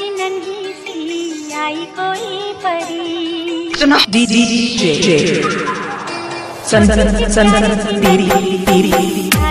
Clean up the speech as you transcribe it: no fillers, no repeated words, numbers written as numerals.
नन्ही सी आई कोई परी। सुना डी डी जे सन सन सन तेरी तेरी